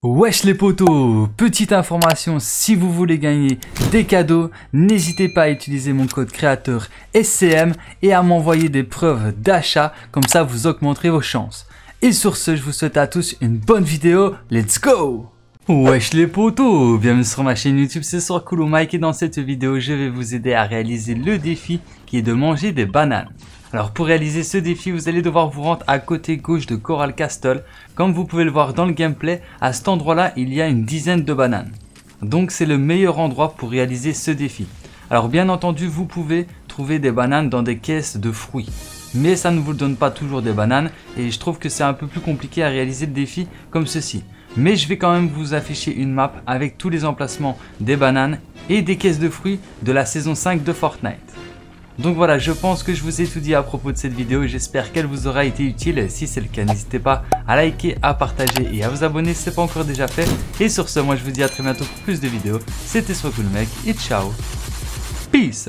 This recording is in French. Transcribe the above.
Wesh les potos, petite information, si vous voulez gagner des cadeaux, n'hésitez pas à utiliser mon code créateur SCM et à m'envoyer des preuves d'achat, comme ça vous augmenterez vos chances. Et sur ce, je vous souhaite à tous une bonne vidéo, let's go! Wesh les potos, bienvenue sur ma chaîne YouTube, c'est Sorcool Mike et dans cette vidéo, je vais vous aider à réaliser le défi qui est de manger des bananes. Alors pour réaliser ce défi, vous allez devoir vous rendre à côté gauche de Coral Castle. Comme vous pouvez le voir dans le gameplay, à cet endroit-là, il y a une dizaine de bananes. Donc c'est le meilleur endroit pour réaliser ce défi. Alors bien entendu, vous pouvez trouver des bananes dans des caisses de fruits. Mais ça ne vous donne pas toujours des bananes et je trouve que c'est un peu plus compliqué à réaliser le défi comme ceci. Mais je vais quand même vous afficher une map avec tous les emplacements des bananes et des caisses de fruits de la saison 5 de Fortnite. Donc voilà, je pense que je vous ai tout dit à propos de cette vidéo et j'espère qu'elle vous aura été utile. Si c'est le cas, n'hésitez pas à liker, à partager et à vous abonner si ce n'est pas encore déjà fait. Et sur ce, moi je vous dis à très bientôt pour plus de vidéos. C'était Sorcool Mec et ciao. Peace.